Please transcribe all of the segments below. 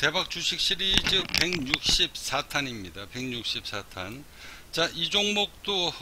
대박 주식 시리즈 164탄입니다. 164탄. 자, 이 종목도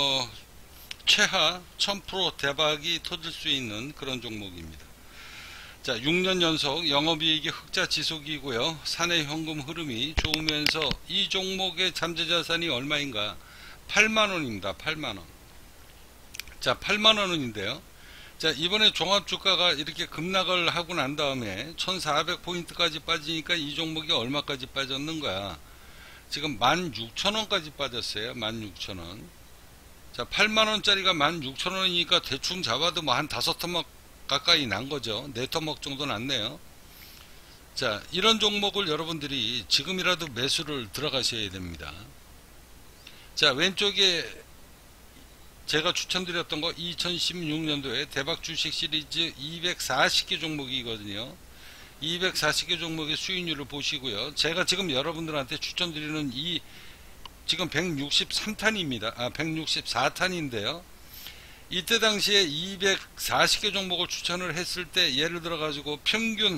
최하 1000% 대박이 터질 수 있는 그런 종목입니다. 자, 6년 연속 영업이익이 흑자 지속이고요. 사내 현금 흐름이 좋으면서 이 종목의 잠재자산이 얼마인가? 8만원입니다. 8만원. 자, 8만원인데요. 자, 이번에 종합주가가 이렇게 급락을 하고 난 다음에 1400포인트까지 빠지니까 이 종목이 얼마까지 빠졌는가? 지금 16,000원까지 빠졌어요. 16,000원. 자, 8만원짜리가 16,000원이니까 대충 잡아도 뭐 한 5터먹 가까이 난 거죠. 4터먹 정도 났네요. 자, 이런 종목을 여러분들이 지금이라도 매수를 들어가셔야 됩니다. 자, 왼쪽에 제가 추천드렸던 거 2016년도에 대박 주식 시리즈 240개 종목이거든요. 240개 종목의 수익률을 보시고요. 제가 지금 여러분들한테 추천드리는 이 지금 163탄입니다. 164탄인데요. 이때 당시에 240개 종목을 추천을 했을 때 예를 들어 가지고 평균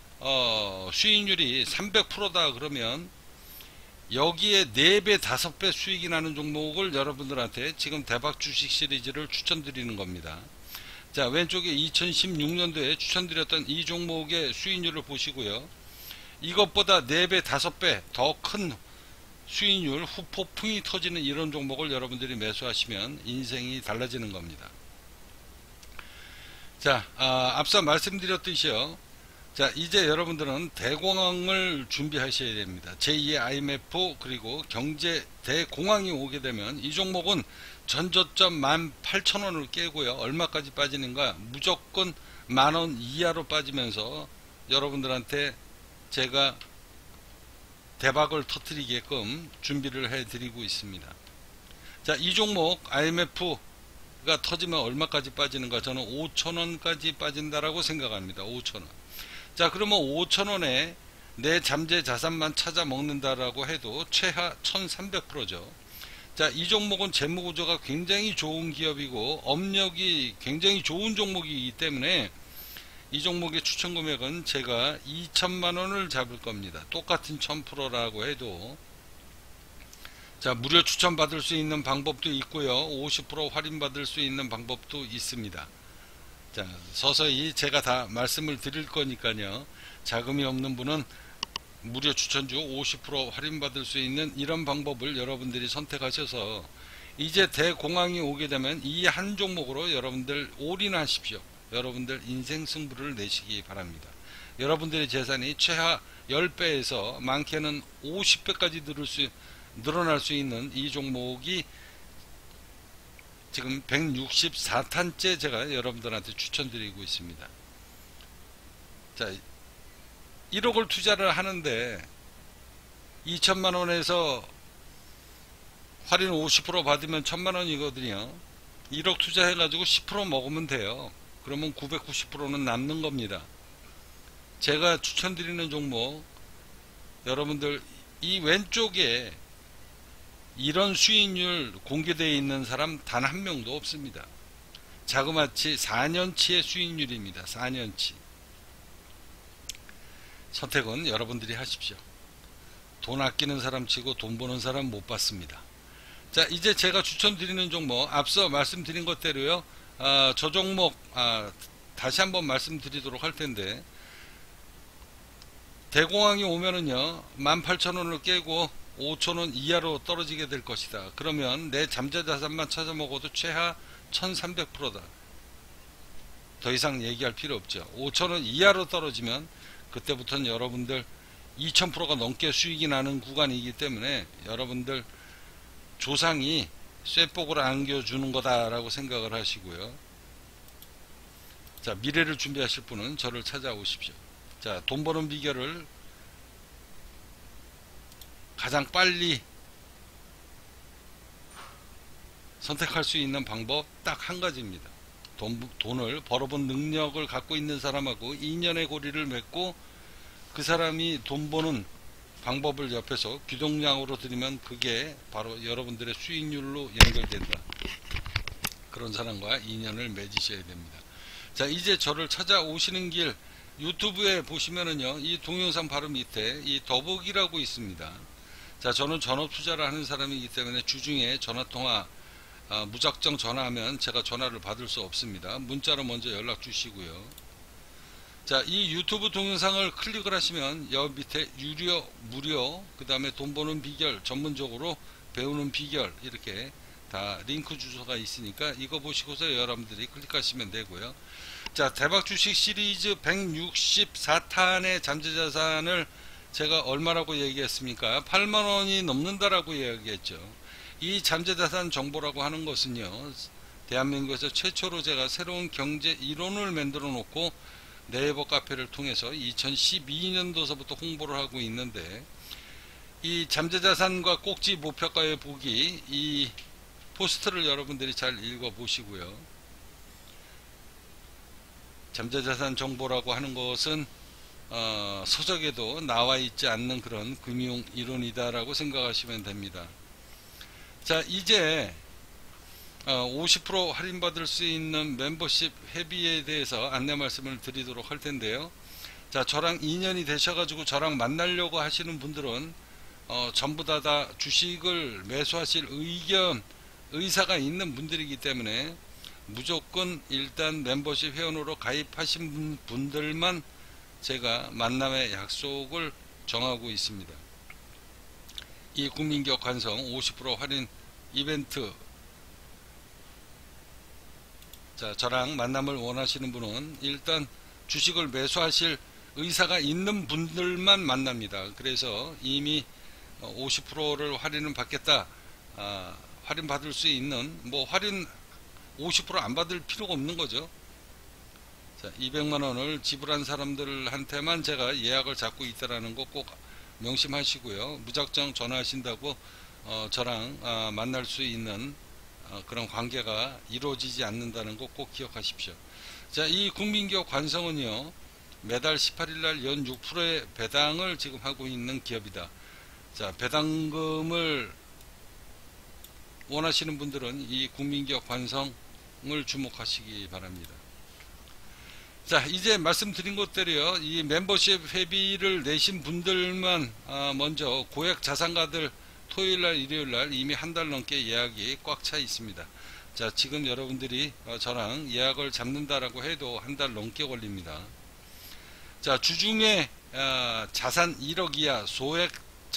수익률이 300%다 그러면 여기에 4배 5배 수익이 나는 종목을 여러분들한테 지금 대박 주식 시리즈를 추천드리는 겁니다. 자, 왼쪽에 2016년도에 추천드렸던 이 종목의 수익률을 보시고요. 이것보다 4배 5배 더 큰 수익률 후폭풍이 터지는 이런 종목을 여러분들이 매수하시면 인생이 달라지는 겁니다. 자, 앞서 말씀드렸듯이요. 자, 이제 여러분들은 대공황을 준비하셔야 됩니다. 제2의 IMF 그리고 경제 대공황이 오게 되면 이 종목은 전저점 18,000원을 깨고요. 얼마까지 빠지는가? 무조건 만원 이하로 빠지면서 여러분들한테 제가 대박을 터뜨리게끔 준비를 해드리고 있습니다. 자, 이 종목 IMF가 터지면 얼마까지 빠지는가? 저는 5,000원까지 빠진다라고 생각합니다. 5,000원. 자, 그러면 5,000원에 내 잠재 자산만 찾아 먹는다라고 해도 최하 1300%죠. 자, 이 종목은 재무구조가 굉장히 좋은 기업이고 업력이 굉장히 좋은 종목이기 때문에 이 종목의 추천 금액은 제가 2천만원을 잡을 겁니다. 똑같은 1000%라고 해도. 자, 무료 추천 받을 수 있는 방법도 있고요. 50% 할인 받을 수 있는 방법도 있습니다. 자, 서서히 제가 다 말씀을 드릴 거니까요. 자금이 없는 분은 무료 추천주 50% 할인 받을 수 있는 이런 방법을 여러분들이 선택하셔서 이제 대공황이 오게 되면 이 한 종목으로 여러분들 올인하십시오. 여러분들 인생 승부를 내시기 바랍니다. 여러분들의 재산이 최하 10배에서 많게는 50배까지 늘어날 수 있는 이 종목이 지금 164탄째 제가 여러분들한테 추천드리고 있습니다. 자, 1억을 투자를 하는데 2천만원에서 할인 50% 받으면 1000만원이거든요. 1억 투자해가지고 10% 먹으면 돼요. 그러면 990%는 남는 겁니다. 제가 추천드리는 종목 여러분들 이 왼쪽에 이런 수익률 공개되어 있는 사람 단 한 명도 없습니다. 자그마치 4년치의 수익률입니다. 4년치. 선택은 여러분들이 하십시오. 돈 아끼는 사람 치고 돈 버는 사람 못 봤습니다. 자, 이제 제가 추천드리는 종목 앞서 말씀드린 것대로요. 저 종목 다시 한번 말씀드리도록 할 텐데 대공황이 오면은요 18,000원을 깨고 5,000원 이하로 떨어지게 될 것이다. 그러면 내 잠재자산만 찾아 먹어도 최하 1300%다. 더 이상 얘기할 필요 없죠. 5,000원 이하로 떨어지면 그때부터는 여러분들 2000%가 넘게 수익이 나는 구간이기 때문에 여러분들 조상이 쇠복을 안겨주는 거다라고 생각을 하시고요. 자, 미래를 준비하실 분은 저를 찾아오십시오. 자, 돈 버는 비결을 가장 빨리 선택할 수 있는 방법 딱 한 가지입니다. 돈을 벌어본 능력을 갖고 있는 사람하고 인연의 고리를 맺고 그 사람이 돈 버는 방법을 옆에서 귀동냥으로 드리면 그게 바로 여러분들의 수익률로 연결된다. 그런 사람과 인연을 맺으셔야 됩니다. 자, 이제 저를 찾아오시는 길 유튜브에 보시면은요, 이 동영상 바로 밑에 이 더보기라고 있습니다. 자, 저는 전업 투자를 하는 사람이기 때문에 주중에 전화통화 무작정 전화하면 제가 전화를 받을 수 없습니다. 문자로 먼저 연락 주시고요. 자, 이 유튜브 동영상을 클릭을 하시면 여기 밑에 유료, 무료, 그 다음에 돈 버는 비결, 전문적으로 배우는 비결, 이렇게 다 링크 주소가 있으니까 이거 보시고서 여러분들이 클릭하시면 되고요. 자, 대박 주식 시리즈 164탄의 잠재자산을 제가 얼마라고 얘기했습니까? 8만원이 넘는다라고 이야기했죠. 이 잠재자산 정보라고 하는 것은요, 대한민국에서 최초로 제가 새로운 경제 이론을 만들어 놓고 네이버 카페를 통해서 2012년도서부터 홍보를 하고 있는데, 이 잠재자산과 꼭지 목표가의 보기, 이 포스트를 여러분들이 잘 읽어 보시고요. 잠재자산 정보라고 하는 것은 서적에도 나와 있지 않는 그런 금융 이론이다 라고 생각하시면 됩니다. 자, 이제 50% 할인받을 수 있는 멤버십 회비에 대해서 안내 말씀을 드리도록 할 텐데요. 자, 저랑 인연이 되셔가지고 저랑 만나려고 하시는 분들은 전부 다 주식을 매수하실 의사가 있는 분들이기 때문에 무조건 일단 멤버십 회원으로 가입하신 분들만 제가 만남의 약속을 정하고 있습니다. 이 국민기업 관성 50% 할인 이벤트, 자, 저랑 만남을 원하시는 분은 일단 주식을 매수하실 의사가 있는 분들만 만납니다. 그래서 이미 50%를 할인을 받겠다, 할인 받을 수 있는, 뭐 할인 50% 안 받을 필요가 없는 거죠. 자, 200만원을 지불한 사람들한테만 제가 예약을 잡고 있다라는 거 꼭 명심하시고요. 무작정 전화하신다고 저랑 만날 수 있는 그런 관계가 이루어지지 않는다는 거 꼭 기억하십시오. 자, 이 국민기업 관성은요, 매달 18일날 연 6%의 배당을 지금 하고 있는 기업이다. 자, 배당금을 원하시는 분들은 이 국민기업 관성을 주목하시기 바랍니다. 자, 이제 말씀드린 것대로요, 이 멤버십 회비를 내신 분들만 먼저 고액 자산가들 토요일날 일요일날 이미 한 달 넘게 예약이 꽉 차 있습니다. 자, 지금 여러분들이 저랑 예약을 잡는다라고 해도 한 달 넘게 걸립니다. 자, 주중에 자산 1억 이하 소액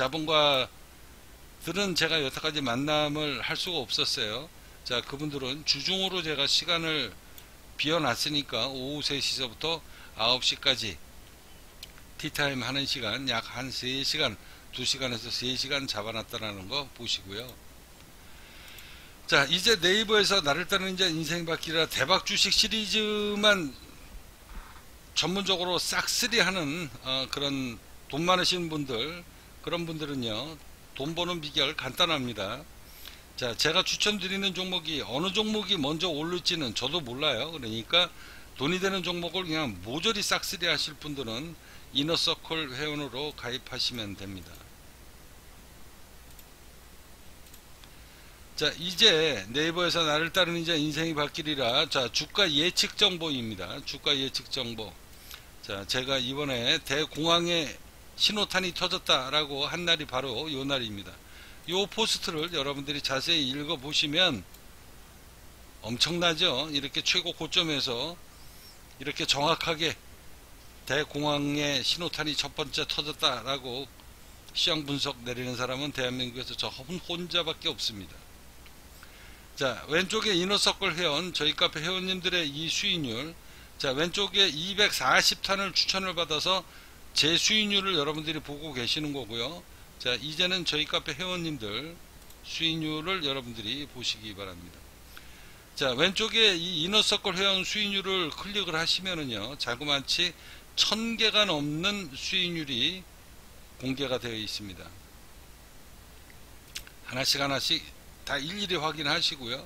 자본가들은 제가 여태까지 만남을 할 수가 없었어요. 자, 그분들은 주중으로 제가 시간을 비워놨으니까 오후 3시서부터 9시까지 티타임 하는 시간 약 한 3시간, 2시간에서 3시간 잡아놨다는 거 보시고요. 자, 이제 네이버에서 나를 따르는 자 인생 바뀌라 대박 주식 시리즈만 전문적으로 싹쓸이 하는 그런 돈 많으신 분들, 그런 분들은요, 돈 버는 비결 간단합니다. 자, 제가 추천드리는 종목이 어느 종목이 먼저 오를지는 저도 몰라요. 그러니까 돈이 되는 종목을 그냥 모조리 싹쓸이 하실 분들은 이너서클 회원으로 가입하시면 됩니다. 자, 이제 네이버에서 나를 따르는 자 인생이 바뀌리라. 자, 주가 예측 정보입니다. 주가 예측 정보. 자, 제가 이번에 대공황에 신호탄이 터졌다라고 한 날이 바로 요 날입니다. 요 포스트를 여러분들이 자세히 읽어 보시면 엄청나죠. 이렇게 최고 고점에서 이렇게 정확하게 대공황의 신호탄이 첫 번째 터졌다라고 시황 분석 내리는 사람은 대한민국에서 저 혼자밖에 없습니다. 자, 왼쪽에 이너서클 회원, 저희 카페 회원님들의 이 수익률, 자, 왼쪽에 240탄을 추천을 받아서 제 수익률을 여러분들이 보고 계시는 거고요. 자, 이제는 저희 카페 회원님들 수익률을 여러분들이 보시기 바랍니다. 자, 왼쪽에 이 이너서클 회원 수익률을 클릭을 하시면은요, 자그마치 1000개가 넘는 수익률이 공개가 되어 있습니다. 하나씩 다 일일이 확인하시고요.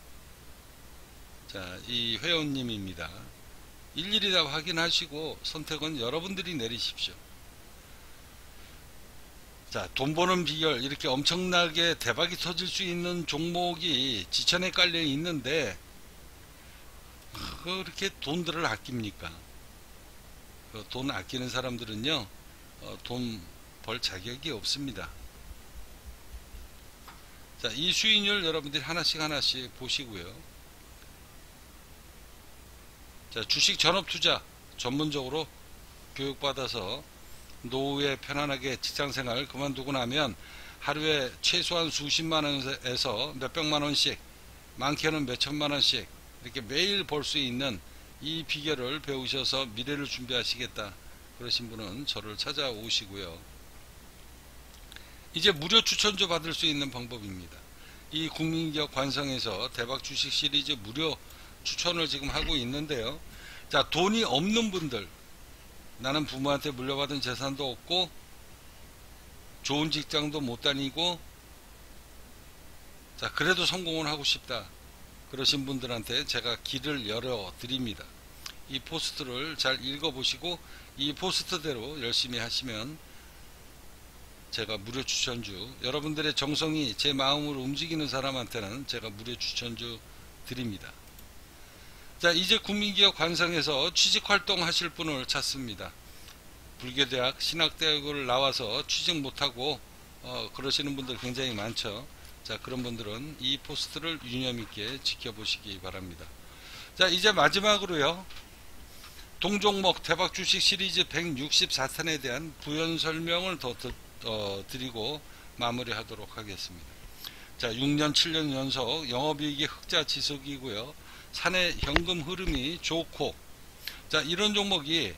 자, 이 회원님입니다. 일일이 다 확인하시고 선택은 여러분들이 내리십시오. 자, 돈 버는 비결, 이렇게 엄청나게 대박이 터질 수 있는 종목이 지천에 깔려 있는데 그렇게 돈들을 아낍니까? 돈 아끼는 사람들은요, 돈 벌 자격이 없습니다. 자, 이 수익률 여러분들이 하나씩 보시고요. 자, 주식 전업 투자 전문적으로 교육받아서 노후에 편안하게 직장생활 그만두고 나면 하루에 최소한 수십만 원에서 몇백만 원씩, 많게는 몇천만 원씩 이렇게 매일 벌 수 있는 이 비결을 배우셔서 미래를 준비하시겠다 그러신 분은 저를 찾아오시고요. 이제 무료 추천주 받을 수 있는 방법입니다. 이 국민기업 관성에서 대박 주식 시리즈 무료 추천을 지금 하고 있는데요. 자, 돈이 없는 분들, 나는 부모한테 물려받은 재산도 없고 좋은 직장도 못 다니고, 자, 그래도 성공을 하고 싶다 그러신 분들한테 제가 길을 열어 드립니다. 이 포스트를 잘 읽어보시고 이 포스트대로 열심히 하시면 제가 무료 추천주, 여러분들의 정성이 제 마음을 움직이는 사람한테는 제가 무료 추천주 드립니다. 자, 이제 국민기업 관성에서 취직활동 하실 분을 찾습니다. 불교대학, 신학대학을 나와서 취직 못하고 그러시는 분들 굉장히 많죠. 자, 그런 분들은 이 포스트를 유념있게 지켜보시기 바랍니다. 자, 이제 마지막으로요, 동종목 대박 주식 시리즈 164탄에 대한 부연 설명을 더 드리고 마무리하도록 하겠습니다. 자, 6년 7년 연속 영업이익이 흑자 지속이고요. 사내 현금 흐름이 좋고, 자, 이런 종목이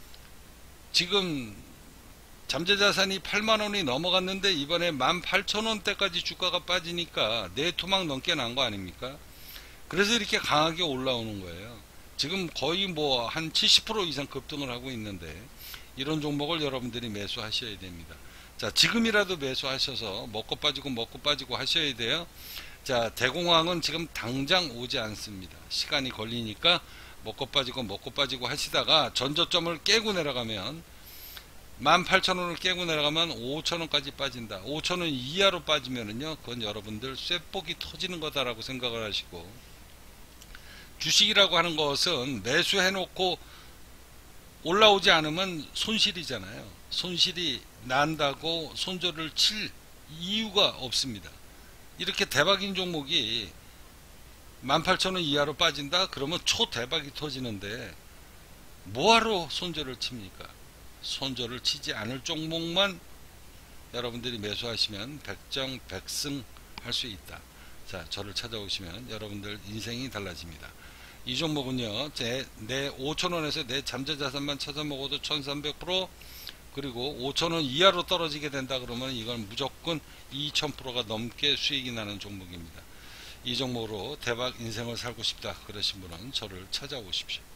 지금 잠재자산이 8만원이 넘어갔는데 이번에 18,000원대까지 주가가 빠지니까 내토막 넘게 난 거 아닙니까? 그래서 이렇게 강하게 올라오는 거예요. 지금 거의 뭐 한 70% 이상 급등을 하고 있는데 이런 종목을 여러분들이 매수하셔야 됩니다. 자, 지금이라도 매수하셔서 먹고 빠지고 하셔야 돼요. 자, 대공황은 지금 당장 오지 않습니다. 시간이 걸리니까 먹고 빠지고 하시다가 전저점을 깨고 내려가면 18,000원을 깨고 내려가면 5,000원까지 빠진다. 5,000원 이하로 빠지면은요, 그건 여러분들 쇠복이 터지는 거다라고 생각을 하시고, 주식이라고 하는 것은 매수해 놓고 올라오지 않으면 손실이잖아요. 손실이 난다고 손절을 칠 이유가 없습니다. 이렇게 대박인 종목이 18,000원 이하로 빠진다? 그러면 초대박이 터지는데 뭐하러 손절을 칩니까? 손절을 치지 않을 종목만 여러분들이 매수하시면 백정백승 할 수 있다. 자, 저를 찾아오시면 여러분들 인생이 달라집니다. 이 종목은요, 내 5,000원에서 내 잠재자산만 찾아 먹어도 1300%, 그리고 5,000원 이하로 떨어지게 된다 그러면 이건 무조건 2000%가 넘게 수익이 나는 종목입니다. 이 종목으로 대박 인생을 살고 싶다 그러신 분은 저를 찾아오십시오.